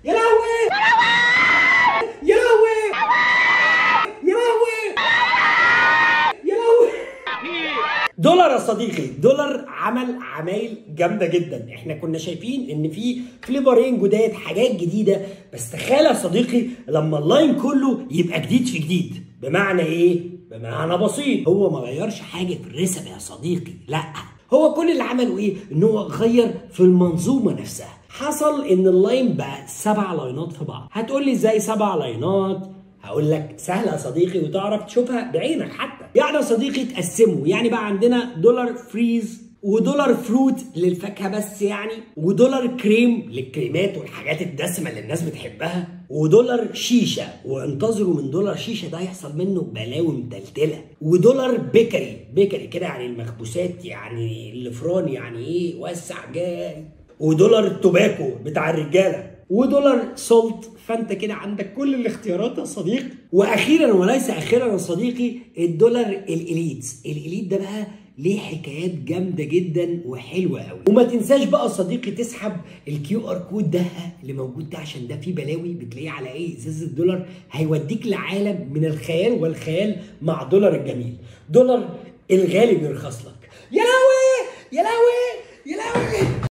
يا لهوي يا لهوي يا لهوي يا لهوي. دولار يا صديقي، دولار عمل عمايل جامده جدا. احنا كنا شايفين ان في فليفرين جداد، حاجات جديده، بس تخيل يا صديقي لما اللاين كله يبقى جديد في جديد. بمعنى ايه؟ بمعنى بسيط، هو ما غيرش حاجه في الريسبي يا صديقي، لا، هو كل اللي عمله ايه؟ ان هو غير في المنظومه نفسها. حصل ان اللاين بقى 7 لاينات في بعض. هتقول لي ازاي 7 لاينات؟ هقول لك سهله يا صديقي وتعرف تشوفها بعينك حتى. يعني يا صديقي تقسموا، يعني بقى عندنا دولار فريز ودولار فروت للفاكهه بس يعني، ودولار كريم للكريمات والحاجات الدسمه اللي الناس بتحبها، ودولار شيشه، وانتظروا من دولار شيشه ده يحصل منه بلاوي متلتله، ودولار بيكري كده يعني المخبوسات، يعني الفران، يعني ايه وسع جاي، ودولار التوباكو بتاع الرجاله، ودولار سولت. فانت كده عندك كل الاختيارات يا صديقي. واخيرا وليس اخيرا يا صديقي، الدولار الاليت ده بقى ليه حكايات جامده جدا وحلوه قوي. وما تنساش بقى يا صديقي تسحب الكيو ار كود ده اللي موجود ده، عشان ده فيه بلاوي بتلاقيه على ايه ازاز الدولار، هيوديك لعالم من الخيال والخيال مع دولار الجميل. دولار الغالي بيرخص لك. يا لهوي يا لهوي يا لهوي.